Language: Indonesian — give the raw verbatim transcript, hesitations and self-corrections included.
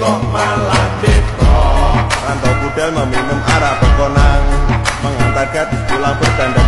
malah deko. Rantau budal meminum arak berkonang, mengantar gadis pulang berdandan